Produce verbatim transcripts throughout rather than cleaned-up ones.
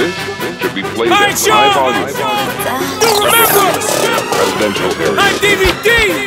should be played at high volume. You remember? Residential area. High D V D.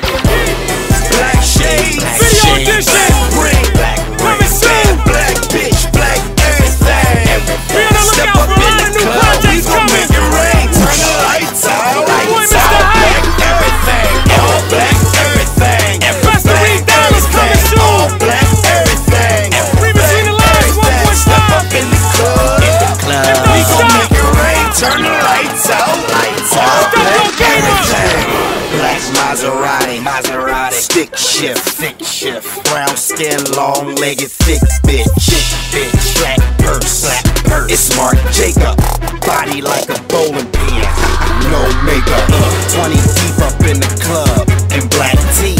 Black shades, Video edition. ring, black Coming soon. black bitch, black everything. Be on the Step lookout up for a in lot the of new club, we projects gon' coming. make it rain. Turn the lights out, Boy, lights Mister out. Hype. Black everything, all black everything. Busta Rhymes Dollars coming soon. All black everything. Previously the last one point Step five. up in the club, in the club. We gon' make it rain. Turn the lights out, lights out. Black everything. Black Maserati, Maserati, stick shift, thick shift, brown skin, long legged, thick bitch, thick bitch, black purse, black purse. It's Marc Jacob, body like a bowling pin, no makeup, twenty deep up in the club, in black tees,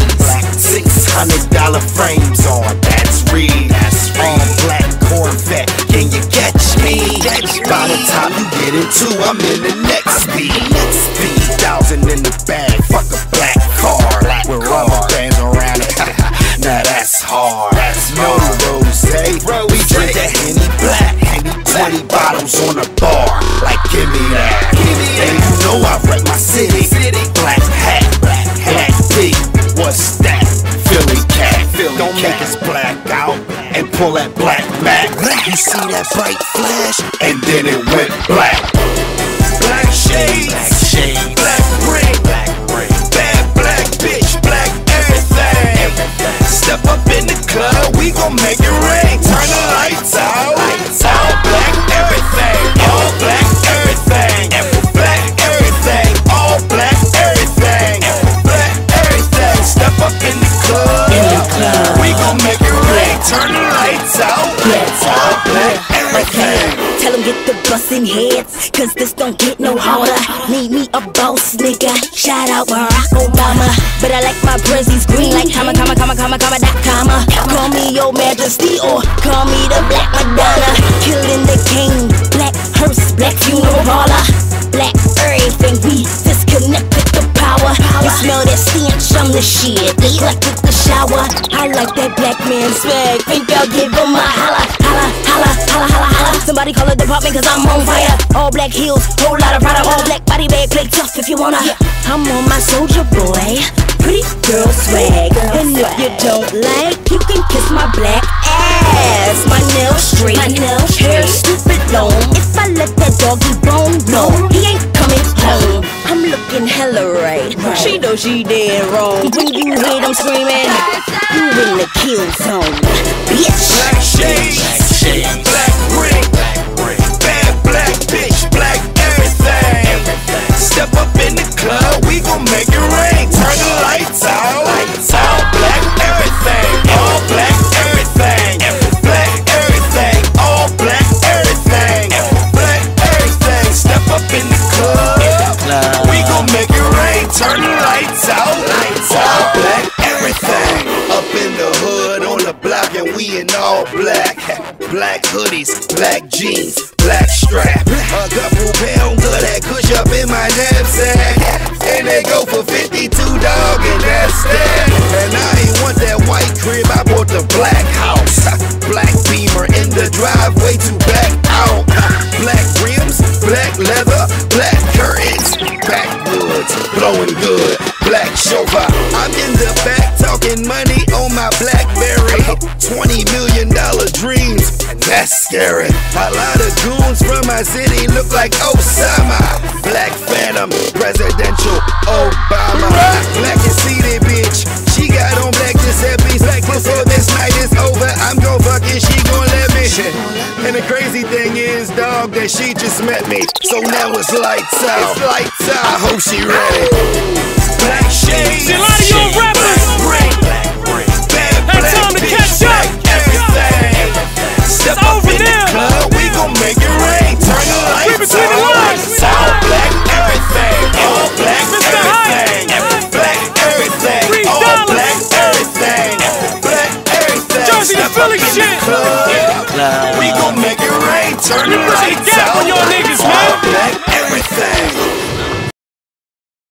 six hundred dollar frames on, that's Reed, that's on black Corvette. Can you catch me? By the time you get into, I'm in the next beat, next beat, thousand in the bag, fuck a black car, black with rubber bands around it. Now that's hard. That's no rose. We drink that Henny Black, Henny twenty bottles on the bar. Like give me that. And you know I wreck my city. Black hat, black hat, beat. What's that? Philly cat. Don't make us black out and pull that black Mac. You see that bright flash, and then it went black. Black shades, black shades, black ring, black ring, bad black bitch, black everything. Step up in the club, we gon' make it rain. Turn the lights out, lights out, black everything, all black everything, black everything, all black everything, black everything. Step up in the club, in the club, we gon' make it rain. Turn the lights out, lights out, black everything. Tell them get the bustin' heads, cause this don't get no harder. Need me a boss nigga, shout out Barack Obama. But I like my prezzies green like comma, comma, comma, comma, comma, dot comma. Call me your majesty or call me the Black Madonna. Killing the king, black hearse, black funeral parlor. Black everything, we disconnected the power. You smell that stench, I'm the shit, neglected the shower. I like that black man swag, think I'll give him a holla. Holla, holla, holla, holla, holla. Somebody call the department cause I'm on fire. All black heels, whole lot of Prada. All black body bag, play tough if you wanna. I'm on my soldier boy, pretty girl swag. And if you don't like, you can kiss my black ass. My nails straight, my nails hair stupid long. If I let that doggy bone blow, he ain't coming home. I'm looking hella right, she knows she dead wrong. When you hear them screaming, you in the kill zone, bitch. Black shades, black shades, black ring, black ring, bad black bitch, black everything. Step up in the club, we gon' make it rain. Turn the lights out, lights out, black everything, all black everything, black everything, all black everything, black everything. Step up in the club, we gon' make it rain. Turn the lights out, lights out, black everything. Up in the hood on the block and we in all black. Black hoodies, black jeans, black strap. A couple pounds of that kush up in my knapsack. And they go for fifty-two, dog, and that's that. And I ain't want that white crib, I bought the black house. Black Beamer in the driveway to back out. Black rims, black leather, black curtains. Backwoods, blowing good, black chauffeur. I'm in the back talking money on my Blackberry. twenty million dollar dreams, that's scary. A lot of goons from my city look like Osama. Black Phantom, presidential Obama. Black and seated bitch, she got on black Giuseppe's. Before this night is over, I'm gon' fuck and she gon' let me. And the crazy thing is, dog, that she just met me. So now it's lights out, it's lights out. I hope she ready. Black shades, See, a lot of you rappers. black ring, black ring, bad Had black time to bitch, catch up. black everything. Step It's up over in the now. club, we gon' make it rain. Turn the lights between the out, lines. lights out, black everything, all black Mister everything, black everything, Three all dollars. black everything, black everything. Jersey to Step up Philly in the shit. club, we gon' make it rain. Turn the